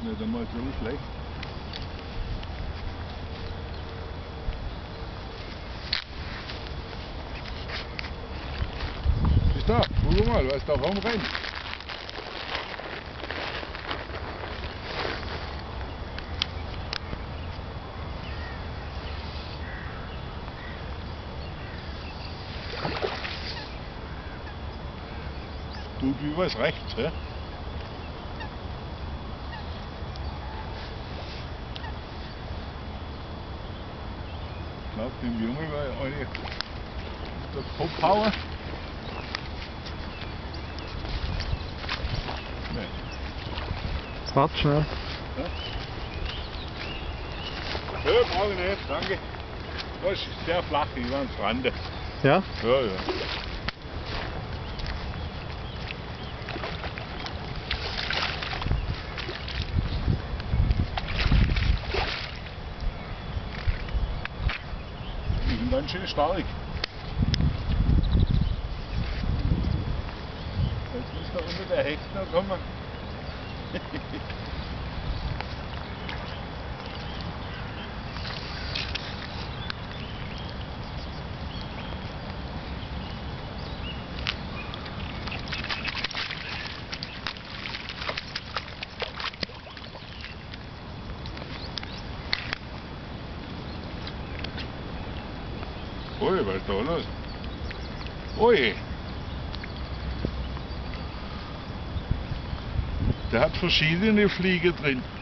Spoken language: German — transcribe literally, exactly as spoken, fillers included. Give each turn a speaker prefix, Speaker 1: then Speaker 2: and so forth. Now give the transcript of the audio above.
Speaker 1: nicht einmal so schlecht. Ist da, guck mal, was da rumrennt. Tut wie was rechts, hä? Ich glaube, dem Junge war eine der Kopfhauer. Nein.
Speaker 2: Warte schnell.
Speaker 1: Ja, ja brauche ich nicht, danke. Das ist sehr flach, ich war am Rande.
Speaker 2: Ja?
Speaker 1: Ja, ja. Die sind ganz schön stark. Jetzt müsste er unter der Hecht noch kommen. Ui, was ist da los? Ui! Der hat verschiedene Fliegen drin.